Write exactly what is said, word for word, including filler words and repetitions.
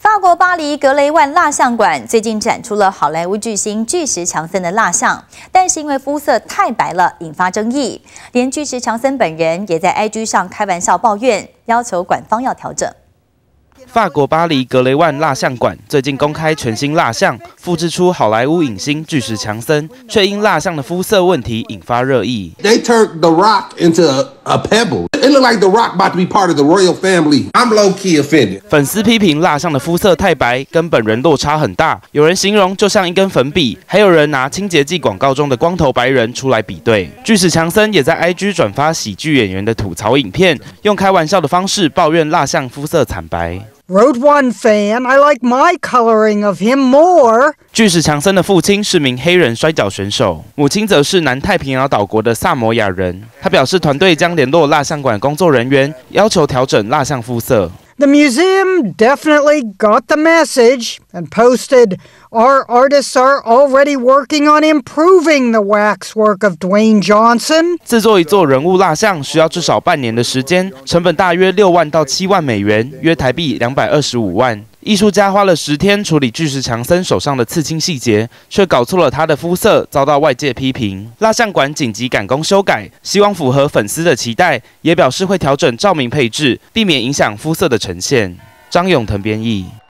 法国巴黎格雷万蜡像馆最近展出了好莱坞巨星巨石强森的蜡像，但是因为肤色太白了，引发争议。连巨石强森本人也在 I G 上开玩笑抱怨，要求馆方要调整。 法国巴黎格雷万蜡像馆最近公开全新蜡像，复制出好莱坞影星巨石强森，却因蜡像的肤色问题引发热议。 They turned The Rock into a, a pebble. It looked like The Rock about to be part of the royal family. I'm low key offended. 粉丝批评蜡像的肤色太白，跟本人落差很大。有人形容就像一根粉笔，还有人拿清洁剂广告中的光头白人出来比对。巨石强森也在 I G 转发喜剧演员的吐槽影片，用开玩笑的方式抱怨蜡像肤色惨白。 Road One fan, I like my coloring of him more. 巨石强森的父亲是名黑人摔跤选手，母亲则是南太平洋岛国的萨摩亚人。他表示，团队将联络蜡像馆工作人员，要求调整蜡像肤色。 The museum definitely got the message and posted, our artists are already working on improving the waxwork of Dwayne Johnson. 制作一座人物蜡像需要至少半年的时间，成本大约六万到七万美元，约台币两百二十五万。 艺术家花了十天处理巨石强森手上的刺青细节，却搞错了他的肤色，遭到外界批评。蜡像馆紧急赶工修改，希望符合粉丝的期待，也表示会调整照明配置，避免影响肤色的呈现。张永腾编译。